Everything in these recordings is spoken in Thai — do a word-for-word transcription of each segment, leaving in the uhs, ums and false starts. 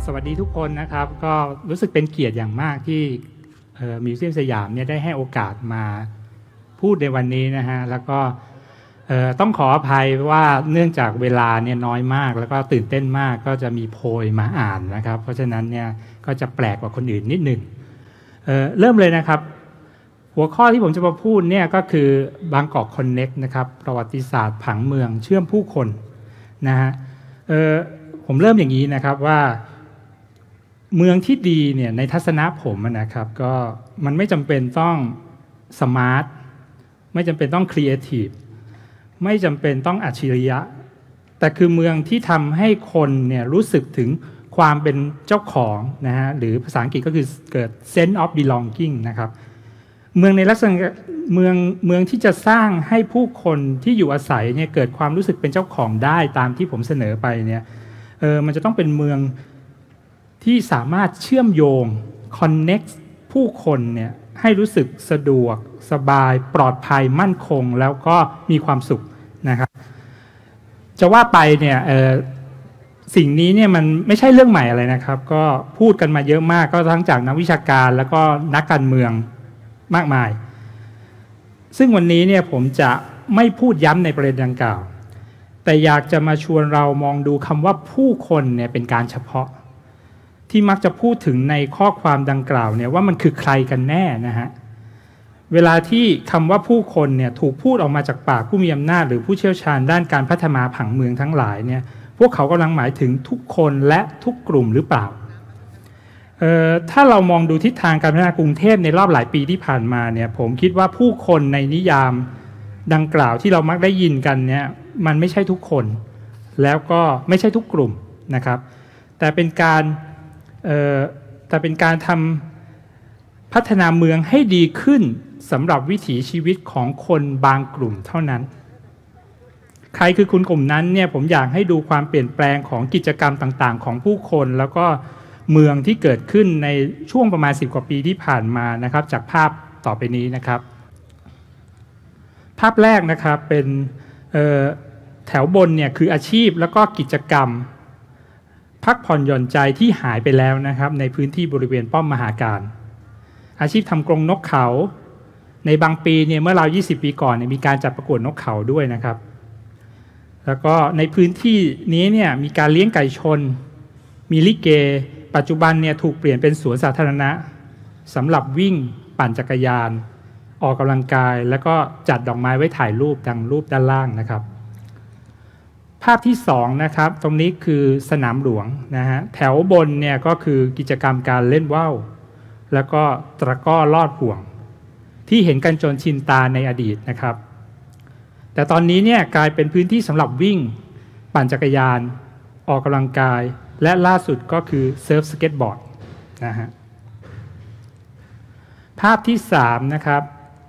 สวัสดีทุกคนนะครับก็รู้สึกเป็นเกียรติอย่างมากที่มิวเซียมสยามเนี่ยได้ให้โอกาสมาพูดในวันนี้นะฮะแล้วก็ต้องขออภัยว่าเนื่องจากเวลาเนี่ยน้อยมากแล้วก็ตื่นเต้นมากก็จะมีโพยมาอ่านนะครับเพราะฉะนั้นเนี่ยก็จะแปลกกว่าคนอื่นนิดหนึ่ง เ, เริ่มเลยนะครับหัวข้อที่ผมจะมาพูดเนี่ยก็คือบางกอกคอนเน็กต์นะครับประวัติศาสตร์ผังเมืองเชื่อมผู้คนนะฮะผมเริ่มอย่างนี้นะครับว่าเมืองที่ดีเนี่ยในทัศนะผมนะครับก็มันไม่จำเป็นต้องสมาร์ทไม่จำเป็นต้องครีเอทีฟไม่จำเป็นต้องอัจฉริยะแต่คือเมืองที่ทำให้คนเนี่ยรู้สึกถึงความเป็นเจ้าของนะฮะหรือภาษาอังกฤษก็คือเกิด sense of belonging นะครับเมืองในลักษณะเมืองเมืองที่จะสร้างให้ผู้คนที่อยู่อาศัยเนี่ยเกิดความรู้สึกเป็นเจ้าของได้ตามที่ผมเสนอไปเนี่ยเออมันจะต้องเป็นเมืองที่สามารถเชื่อมโยง connect ผู้คนเนี่ยให้รู้สึกสะดวกสบายปลอดภัยมั่นคงแล้วก็มีความสุขนะครับจะว่าไปเนี่ยสิ่งนี้เนี่ยมันไม่ใช่เรื่องใหม่อะไรนะครับก็พูดกันมาเยอะมากก็ทั้งจากนักวิชาการแล้วก็นักการเมืองมากมายซึ่งวันนี้เนี่ยผมจะไม่พูดย้ำในประเด็นดังกล่าวแต่อยากจะมาชวนเรามองดูคำว่าผู้คนเนี่ยเป็นการเฉพาะที่มักจะพูดถึงในข้อความดังกล่าวเนี่ยว่ามันคือใครกันแน่นะฮะเวลาที่คำว่าผู้คนเนี่ยถูกพูดออกมาจากปากผู้มีอำนาจหรือผู้เชี่ยวชาญด้านการพัฒนาผังเมืองทั้งหลายเนี่ยพวกเขากำลังหมายถึงทุกคนและทุกกลุ่มหรือเปล่าเอ่อถ้าเรามองดูทิศทางการพัฒนากรุงเทพในรอบหลายปีที่ผ่านมาเนี่ยผมคิดว่าผู้คนในนิยามดังกล่าวที่เรามักได้ยินกันเนี่ยมันไม่ใช่ทุกคนแล้วก็ไม่ใช่ทุกกลุ่มนะครับแต่เป็นการเอ่อแต่เป็นการทำพัฒนาเมืองให้ดีขึ้นสำหรับวิถีชีวิตของคนบางกลุ่มเท่านั้นใครคือคนกลุ่มนั้นเนี่ยผมอยากให้ดูความเปลี่ยนแปลงของกิจกรรมต่างๆของผู้คนแล้วก็เมืองที่เกิดขึ้นในช่วงประมาณสิบกว่าปีที่ผ่านมานะครับจากภาพต่อไปนี้นะครับภาพแรกนะครับเป็นแถวบนเนี่ยคืออาชีพแล้วก็กิจกรรมพักผ่อนหย่อนใจที่หายไปแล้วนะครับในพื้นที่บริเวณป้อมมหาการอาชีพทำกรงนกเขาในบางปีเนี่ยเมื่อราวยี่สิบปีก่อนเนี่ยมีการจัดประกวดนกเขาด้วยนะครับแล้วก็ในพื้นที่นี้เนี่ยมีการเลี้ยงไก่ชนมีลิเกปัจจุบันเนี่ยถูกเปลี่ยนเป็นสวนสาธารณะสำหรับวิ่งปั่นจักรยานออกกำลังกายแล้วก็จัดดอกไม้ไว้ถ่ายรูปดังรูปด้านล่างนะครับภาพที่สองนะครับตรงนี้คือสนามหลวงนะฮะแถวบนเนี่ยก็คือกิจกรรมการเล่นว่าวแล้วก็ตะกร้อลอดห่วงที่เห็นกันจนชินตาในอดีตนะครับแต่ตอนนี้เนี่ยกลายเป็นพื้นที่สำหรับวิ่งปั่นจักรยานออกกำลังกายและล่าสุดก็คือเซิร์ฟสเก็ตบอร์ดนะฮะภาพที่สามนะครับ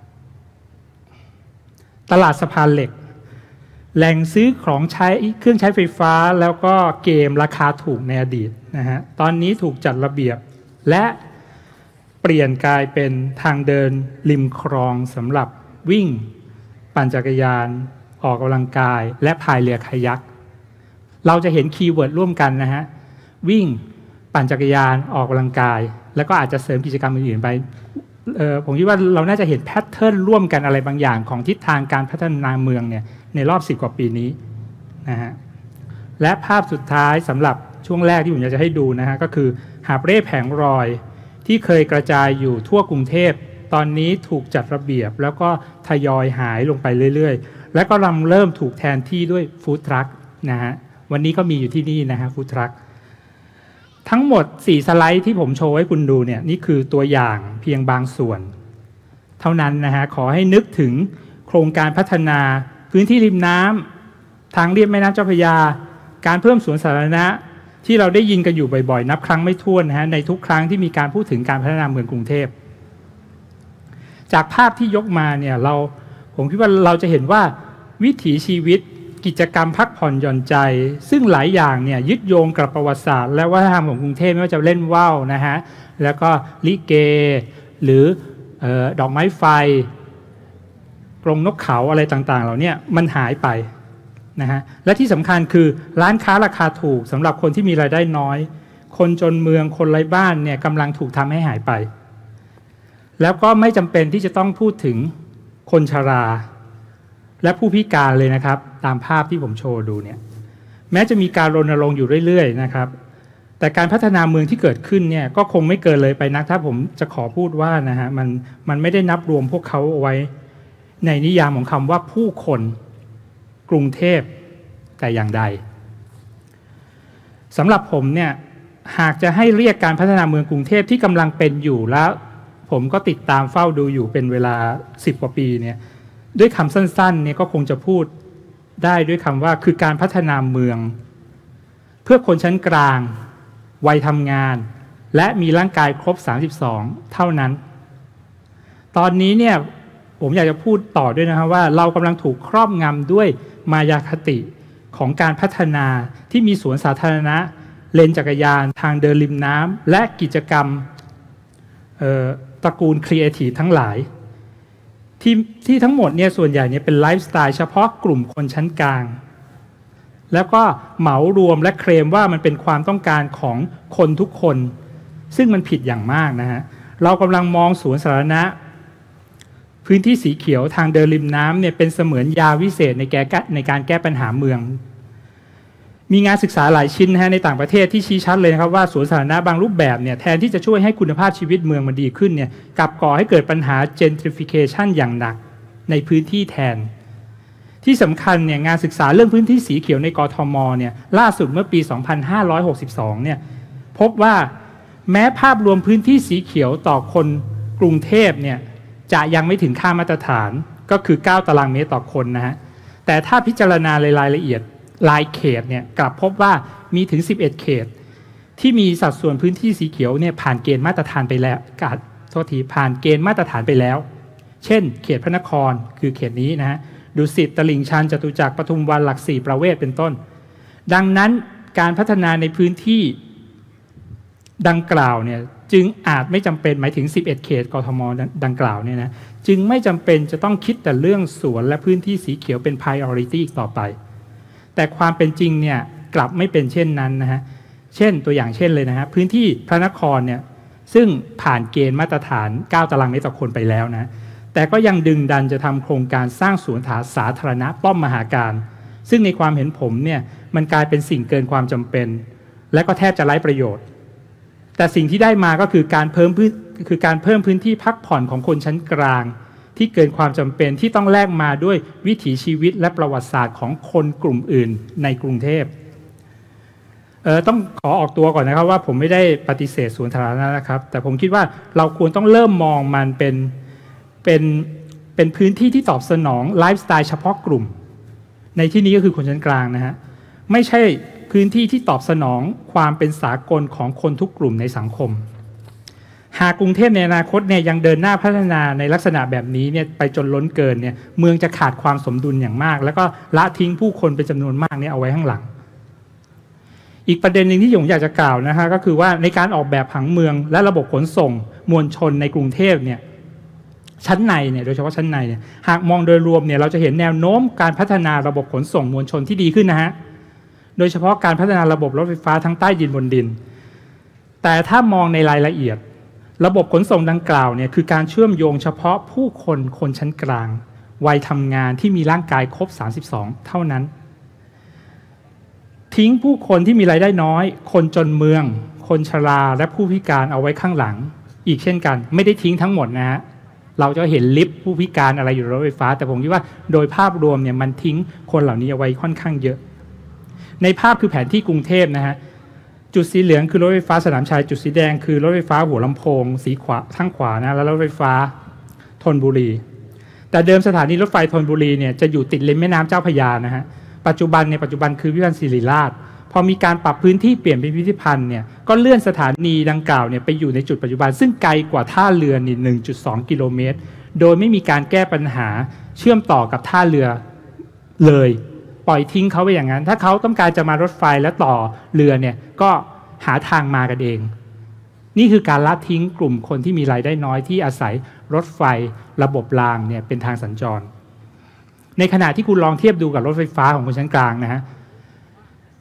ตลาดสะพานเหล็กแหล่งซื้อของใช้เครื่องใช้ไฟฟ้าแล้วก็เกมราคาถูกในอดีตนะฮะตอนนี้ถูกจัดระเบียบและเปลี่ยนกลายเป็นทางเดินริมคลองสำหรับวิ่งปั่นจักรยานออกกำลังกายและพายเรือคายักเราจะเห็นคีย์เวิร์ดร่วมกันนะฮะวิ่งปั่นจักรยานออกกำลังกายแล้วก็อาจจะเสริมกิจกรรมอื่นๆไปเอ่อผมคิดว่าเราน่าจะเห็นแพทเทิร์นร่วมกันอะไรบางอย่างของทิศทางการพัฒนาเมืองเนี่ยในรอบสิบกว่าปีนี้นะฮะและภาพสุดท้ายสำหรับช่วงแรกที่ผมอยากจะให้ดูนะฮะก็คือหาบเร่แผงรอยที่เคยกระจายอยู่ทั่วกรุงเทพตอนนี้ถูกจัดระเบียบแล้วก็ทยอยหายลงไปเรื่อยๆและก็เริ่มเริ่มถูกแทนที่ด้วยฟู้ดทรัคนะฮะวันนี้ก็มีอยู่ที่นี่นะฮะฟู้ดทรัคทั้งหมดสี่สไลด์ที่ผมโชว์ให้คุณดูเนี่ยนี่คือตัวอย่างเพียงบางส่วนเท่านั้นนะฮะขอให้นึกถึงโครงการพัฒนาพื้นที่ริมน้ำทางเลียบแม่น้ำเจ้าพระยาการเพิ่มสวนสาธารณะที่เราได้ยินกันอยู่บ่อยๆนับครั้งไม่ถ้วนนะฮะในทุกครั้งที่มีการพูดถึงการพัฒนาเมืองกรุงเทพจากภาพที่ยกมาเนี่ยเราผมคิดว่าเราจะเห็นว่าวิถีชีวิตกิจกรรมพักผ่อนหย่อนใจซึ่งหลายอย่างเนี่ยยึดโยงกับประวัติศาสตร์และวัฒนธรรมของกรุงเทพไม่ว่าจะเล่นว่าวนะฮะแล้วก็ลิเกหรือเอ่อดอกไม้ไฟกรงนกเขาอะไรต่างๆเหล่านี้มันหายไปนะฮะและที่สำคัญคือร้านค้าราคาถูกสำหรับคนที่มีรายได้น้อยคนจนเมืองคนไร้บ้านเนี่ยกำลังถูกทำให้หายไปแล้วก็ไม่จำเป็นที่จะต้องพูดถึงคนชราและผู้พิการเลยนะครับตามภาพที่ผมโชว์ดูเนี่ยแม้จะมีการรณรงค์อยู่เรื่อยๆนะครับแต่การพัฒนาเมืองที่เกิดขึ้นเนี่ยก็คงไม่เกินเลยไปนักถ้าผมจะขอพูดว่านะฮะมันมันไม่ได้นับรวมพวกเขาเอาไว้ในนิยามของคำว่าผู้คนกรุงเทพแต่อย่างใดสำหรับผมเนี่ยหากจะให้เรียกการพัฒนาเมืองกรุงเทพที่กำลังเป็นอยู่แล้วผมก็ติดตามเฝ้าดูอยู่เป็นเวลาสิบกว่าปีเนี่ยด้วยคำสั้นๆเนี่ยก็คงจะพูดได้ด้วยคำว่าคือการพัฒนาเมืองเพื่อคนชั้นกลางวัยทำงานและมีร่างกายครบสามสิบสองเท่านั้นตอนนี้เนี่ยผมอยากจะพูดต่อด้วยนะครับว่าเรากำลังถูกครอบงำด้วยมายาคติของการพัฒนาที่มีสวนสาธารณะเลนจักรยานทางเดินริมน้ำและกิจกรรมตระกูลครีเอทีฟทั้งหลายที่ที่ทั้งหมดเนี่ยส่วนใหญ่เนี่ยเป็นไลฟ์สไตล์เฉพาะกลุ่มคนชั้นกลางแล้วก็เหมารวมและเคลมว่ามันเป็นความต้องการของคนทุกคนซึ่งมันผิดอย่างมากนะฮะเรากำลังมองสวนสาธารณะพื้นที่สีเขียวทางเดินริมน้ำเนี่ยเป็นเสมือนยาวิเศษในแก้ในการแก้ปัญหาเมืองมีงานศึกษาหลายชิ้นนะฮะในต่างประเทศที่ชี้ชัดเลยนะครับว่าสวนสาธารณะบางรูปแบบเนี่ยแทนที่จะช่วยให้คุณภาพชีวิตเมืองมันดีขึ้นเนี่ยกลับก่อให้เกิดปัญหา gentrification อย่างหนักในพื้นที่แทนที่สำคัญเนี่ยงานศึกษาเรื่องพื้นที่สีเขียวในกทมเนี่ยล่าสุดเมื่อปีสองพันห้าร้อยหกสิบสองเนี่ยพบว่าแม้ภาพรวมพื้นที่สีเขียวต่อคนกรุงเทพเนี่ยจะยังไม่ถึงค่ามาตรฐานก็คือเก้าตารางเมตรต่อคนนะฮะแต่ถ้าพิจารณาในรายละเอียดรายเขตเนี่ยกลับพบว่ามีถึงสิบเอ็ดเขตที่มีสัดส่วนพื้นที่สีเขียวเนี่ยผ่านเกณฑ์มาตรฐานไปแล้วกาดโทษทีผ่านเกณฑ์มาตรฐานไปแล้วเช่นเขตพระนครคือเขตนี้นะฮะดุสิตตลิ่งชันจตุจักรปทุมวันหลักสี่ประเวศเป็นต้นดังนั้นการพัฒนาในพื้นที่ดังกล่าวเนี่ยจึงอาจไม่จำเป็นหมายถึงสิบเอ็ดเขตกทมดังกล่าวเนี่ยนะจึงไม่จำเป็นจะต้องคิดแต่เรื่องสวนและพื้นที่สีเขียวเป็น priority อีกต่อไปแต่ความเป็นจริงเนี่ยกลับไม่เป็นเช่นนั้นนะฮะเช่นตัวอย่างเช่นเลยนะฮะพื้นที่พระนครเนี่ยซึ่งผ่านเกณฑ์มาตรฐานเก้าตารางเมตรต่อคนไปแล้วนะแต่ก็ยังดึงดันจะทำโครงการสร้างสวนสาธารณะป้อมมหาการซึ่งในความเห็นผมเนี่ยมันกลายเป็นสิ่งเกินความจำเป็นและก็แทบจะไร้ประโยชน์แต่สิ่งที่ได้มาก็คือการเพิ่มพื้นคือการเพิ่มพื้นที่พักผ่อนของคนชั้นกลางที่เกินความจำเป็นที่ต้องแลกมาด้วยวิถีชีวิตและประวัติศาสตร์ของคนกลุ่มอื่นในกรุงเทพเอ่อต้องขอออกตัวก่อนนะครับว่าผมไม่ได้ปฏิเสธสวนสาธารณะนะครับแต่ผมคิดว่าเราควรต้องเริ่มมองมันเป็นเป็นเป็นพื้นที่ที่ตอบสนองไลฟ์สไตล์เฉพาะกลุ่มในที่นี้ก็คือคนชั้นกลางนะฮะไม่ใช่พื้นที่ที่ตอบสนองความเป็นสากลของคนทุกกลุ่มในสังคมหากกรุงเทพในอนาคตเนี่ยยังเดินหน้าพัฒนาในลักษณะแบบนี้เนี่ยไปจนล้นเกินเนี่ยเมืองจะขาดความสมดุลอย่างมากแล้วก็ละทิ้งผู้คนเป็นจำนวนมากเนี่ยเอาไว้ข้างหลังอีกประเด็นหนึ่งที่ผมอยากจะกล่าวนะฮะก็คือว่าในการออกแบบผังเมืองและระบบขนส่งมวลชนในกรุงเทพเนี่ยชั้นในเนี่ยโดยเฉพาะชั้นในเนี่ยหากมองโดยรวมเนี่ยเราจะเห็นแนวโน้มการพัฒนาระบบขนส่งมวลชนที่ดีขึ้นนะฮะโดยเฉพาะการพัฒนาระบบรถไฟฟ้าทั้งใต้ดินบนดินแต่ถ้ามองในรายละเอียดระบบขนส่งดังกล่าวเนี่ยคือการเชื่อมโยงเฉพาะผู้คนคนชั้นกลางวัยทำงานที่มีร่างกายครบสามสิบสองเท่านั้นทิ้งผู้คนที่มีรายได้น้อยคนจนเมืองคนชราและผู้พิการเอาไว้ข้างหลังอีกเช่นกันไม่ได้ทิ้งทั้งหมดนะฮะเราจะเห็นลิฟต์ผู้พิการอะไรอยู่รถไฟฟ้าแต่ผมคิดว่าโดยภาพรวมเนี่ยมันทิ้งคนเหล่านี้เอาไว้ค่อนข้างเยอะในภาพคือแผนที่กรุงเทพนะฮะจุดสีเหลืองคือรถไฟฟ้าสนามชัยจุดสีแดงคือรถไฟฟ้าหัวลำโพงสีขวาข้างขวานะแล้วรถไฟฟ้าธนบุรีแต่เดิมสถานีรถไฟธนบุรีเนี่ยจะอยู่ติดริมแม่น้ำเจ้าพระยานะฮะปัจจุบันในปัจจุบันคือวิมานศิริราชพอมีการปรับพื้นที่เปลี่ยนเป็นพิพิธภัณฑ์เนี่ยก็เลื่อนสถานีดังกล่าวเนี่ยไปอยู่ในจุดปัจจุบันซึ่งไกลกว่าท่าเรือนี่ หนึ่งจุดสอง กิโลเมตรโดยไม่มีการแก้ปัญหาเชื่อมต่อกับท่าเรือเลยปล่อยทิ้งเขาไปอย่างนั้นถ้าเขาต้องการจะมารถไฟและต่อเรือเนี่ยก็หาทางมากันเองนี่คือการละทิ้งกลุ่มคนที่มีรายได้น้อยที่อาศัยรถไฟระบบรางเนี่ยเป็นทางสัญจรในขณะที่คุณลองเทียบดูกับรถไฟฟ้าของคนชั้นกลางนะฮะ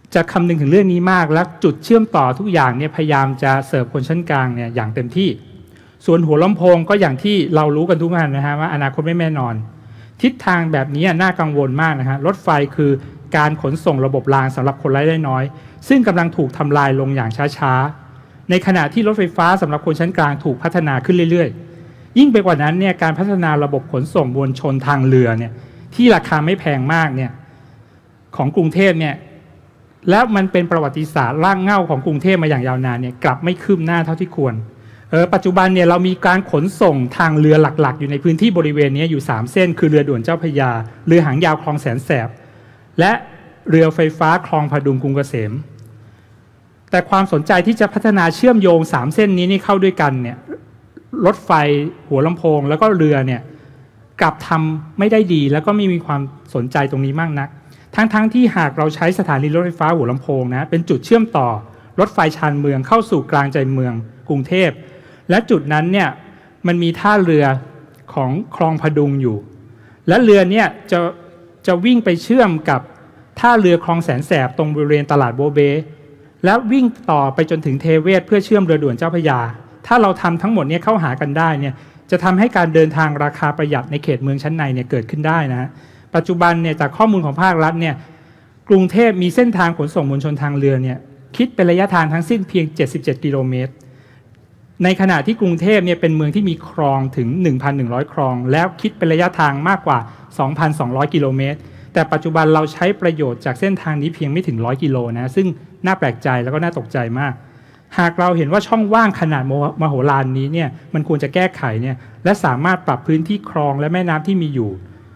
จะคำนึงถึงเรื่องนี้มากและจุดเชื่อมต่อทุกอย่างเนี่ยพยายามจะเสิร์ฟคนชั้นกลางเนี่ยอย่างเต็มที่ส่วนหัวลำโพงก็อย่างที่เรารู้กันทุกท่านนะฮะว่าอนาคตไม่แน่นอนทิศทางแบบนี้น่ากังวลมากนะฮะรถไฟคือการขนส่งระบบรางสำหรับคนรายได้น้อยซึ่งกำลังถูกทำลายลงอย่างช้าๆในขณะที่รถไฟฟ้าสำหรับคนชั้นกลางถูกพัฒนาขึ้นเรื่อยๆยิ่งไปกว่านั้นเนี่ยการพัฒนาระบบขนส่งมวลชนทางเรือเนี่ยที่ราคาไม่แพงมากเนี่ยของกรุงเทพเนี่ยแล้วมันเป็นประวัติศาสตร์รากเหง้าของกรุงเทพมาอย่างยาวนานเนี่ยกลับไม่คืบหน้าเท่าที่ควรเออปัจจุบันเนี่ยเรามีการขนส่งทางเรือหลักๆอยู่ในพื้นที่บริเวณนี้อยู่สามเส้นคือเรือด่วนเจ้าพระยาเรือหางยาวคลองแสนแสบและเรือไฟฟ้าคลองพดุงกรุงเกษมแต่ความสนใจที่จะพัฒนาเชื่อมโยงสามเส้นนี้นี่เข้าด้วยกันเนี่ยรถไฟหัวลำโพงแล้วก็เรือเนี่ยกลับทำไม่ได้ดีแล้วก็ไม่มีความสนใจตรงนี้มากนักทั้งๆ ท, ที่หากเราใช้สถานีรถไฟฟ้าหัวลำโพงนะเป็นจุดเชื่อมต่อรถไฟชานเมืองเข้าสู่กลางใจเมืองกรุงเทพและจุดนั้นเนี่ยมันมีท่าเรือของคลองพดุงอยู่และเรือเนี่ยจะจะวิ่งไปเชื่อมกับท่าเรือคลองแสนแสบตรงบริเวณตลาดโบเบแล้ววิ่งต่อไปจนถึงเทเวศเพื่อเชื่อมเรือด่วนเจ้าพระยาถ้าเราทำทั้งหมดนี้เข้าหากันได้เนี่ยจะทำให้การเดินทางราคาประหยัดในเขตเมืองชั้นในเนี่ยเกิดขึ้นได้นะปัจจุบันเนี่ยจากข้อมูลของภาครัฐเนี่ยกรุงเทพมีเส้นทางขนส่งมวลชนทางเรือเนี่ยคิดเป็นระยะทางทั้งสิ้นเพียงเจ็ดสิบเจ็ดกิโลเมตรในขณะที่กรุงเทพเนี่ยเป็นเมืองที่มีคลองถึง หนึ่งพันหนึ่งร้อย คลองแล้วคิดเป็นระยะทางมากกว่า สองพันสองร้อย กิโลเมตรแต่ปัจจุบันเราใช้ประโยชน์จากเส้นทางนี้เพียงไม่ถึงหนึ่งร้อยกิโลนะซึ่งน่าแปลกใจแล้วก็น่าตกใจมากหากเราเห็นว่าช่องว่างขนาดมโหฬารนี้เนี่ยมันควรจะแก้ไขเนี่ยและสามารถปรับพื้นที่คลองและแม่น้ำที่มีอยู่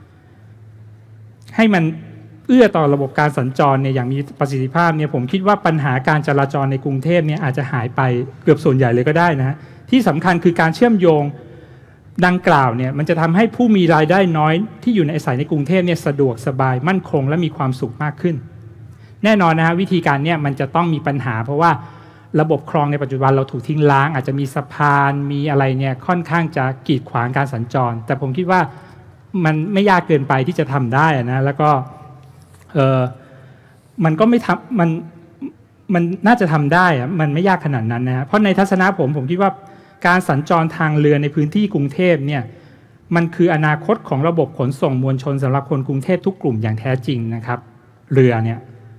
ให้มันเอื้อต่อระบบการสัญจรเนี่ยอย่างมีประสิทธิภาพเนี่ยผมคิดว่าปัญหาการจราจรในกรุงเทพเนี่ยอาจจะหายไปเกือบส่วนใหญ่เลยก็ได้นะที่สำคัญคือการเชื่อมโยงดังกล่าวเนี่ยมันจะทำให้ผู้มีรายได้น้อยที่อยู่ในอาศัยในกรุงเทพเนี่ยสะดวกสบายมั่นคงและมีความสุขมากขึ้นแน่นอนนะฮะวิธีการเนี่ยมันจะต้องมีปัญหาเพราะว่าระบบคลองในปัจจุบันเราถูกทิ้งร้างอาจจะมีสะพานมีอะไรเนี่ยค่อนข้างจะกีดขวางการสัญจรแต่ผมคิดว่ามันไม่ยากเกินไปที่จะทำได้นะแล้วก็เออมันก็ไม่ทำมันมันน่าจะทำได้อะมันไม่ยากขนาดนั้นนะเพราะในทัศนะผมผมคิดว่าการสัญจรทางเรือในพื้นที่กรุงเทพเนี่ยมันคืออนาคตของระบบขนส่งมวลชนสำหรับคนกรุงเทพทุกกลุ่มอย่างแท้จริงนะครับเรือเนี่ย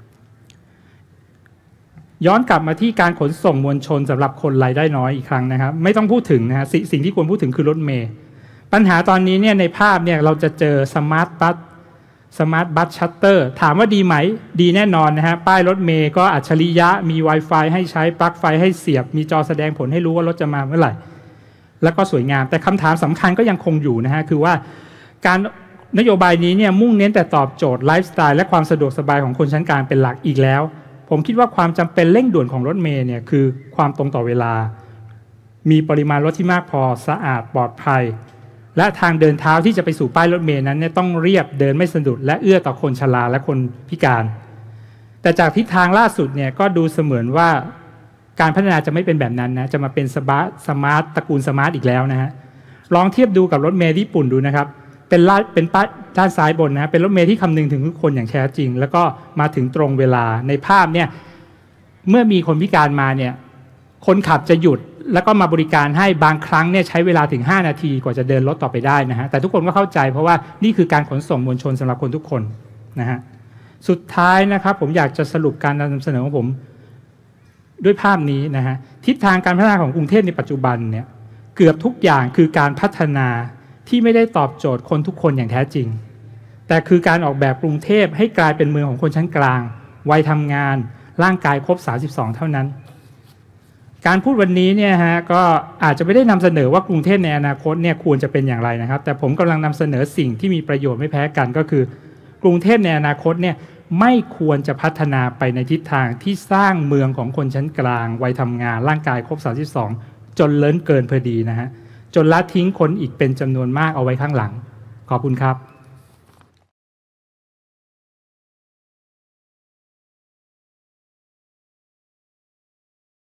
ย้อนกลับมาที่การขนส่งมวลชนสำหรับคนรายได้น้อยอีกครั้งนะครับไม่ต้องพูดถึงนะฮะ ส, สิ่งที่ควรพูดถึงคือรถเมล์ปัญหาตอนนี้เนี่ยในภาพเนี่ยเราจะเจอสมาร์ทบัสสมาร์ทบัสชัตเตอร์ถามว่าดีไหมดีแน่นอนนะฮะป้ายรถเมล์ก็อัจฉริยะมี Wi-Fi ให้ใช้ปลั๊กไฟให้เสียบมีจอแสดงผลให้รู้ว่ารถจะมาเมื่อไหร่แล้วก็สวยงามแต่คำถามสำคัญก็ยังคงอยู่นะฮะคือว่าการนโยบายนี้เนี่ยมุ่งเน้นแต่ตอบโจทย์ไลฟ์สไตล์และความสะดวกสบายของคนชั้นกลางเป็นหลักอีกแล้วผมคิดว่าความจำเป็นเร่งด่วนของรถเมล์เนี่ยคือความตรงต่อเวลามีปริมาณรถที่มากพอสะอาดปลอดภัยและทางเดินเท้าที่จะไปสู่ป้ายรถเมล์นั้นเนี่ยต้องเรียบเดินไม่สะดุดและเอื้อต่อคนชราและคนพิการแต่จากทิศทางล่าสุดเนี่ยก็ดูเสมือนว่าการพัฒนาจะไม่เป็นแบบนั้นนะจะมาเป็นสมาร์ทสมาร์ทตระกูลสมาร์ทอีกแล้วนะฮะลองเทียบดูกับรถเมล์ญี่ปุ่นดูนะครับเป็นลาดเป็นป้ายด้านซ้ายบนนะเป็นรถเมล์ที่คำนึงถึงทุกคนอย่างแท้จริงแล้วก็มาถึงตรงเวลาในภาพเนี่ยเมื่อมีคนพิการมาเนี่ยคนขับจะหยุดแล้วก็มาบริการให้บางครั้งเนี่ยใช้เวลาถึงห้านาทีกว่าจะเดินรถต่อไปได้นะฮะแต่ทุกคนก็เข้าใจเพราะว่านี่คือการขนส่งมวลชนสำหรับคนทุกคนนะฮะสุดท้ายนะครับผมอยากจะสรุปการนำเสนอของผมด้วยภาพนี้นะฮะทิศทางการพัฒนาของกรุงเทพในปัจจุบันเนี่ยเกือบทุกอย่างคือการพัฒนาที่ไม่ได้ตอบโจทย์คนทุกคนอย่างแท้จริงแต่คือการออกแบบกรุงเทพให้กลายเป็นเมืองของคนชั้นกลางวัยทำงานร่างกายครบสามสิบสองเท่านั้นการพูดวันนี้เนี่ยฮะก็อาจจะไม่ได้นำเสนอว่ากรุงเทพในอนาคตเนี่ยควรจะเป็นอย่างไรนะครับแต่ผมกำลังนำเสนอสิ่งที่มีประโยชน์ไม่แพ้กันก็คือกรุงเทพในอนาคตเนี่ยไม่ควรจะพัฒนาไปในทิศทางที่สร้างเมืองของคนชั้นกลางวัยทำงานร่างกายครบสามสิบสองจนเลิ้นเกินพอดีนะฮะจนละทิ้งคนอีกเป็นจำนวนมากเอาไว้ข้างหลังขอบคุณครับ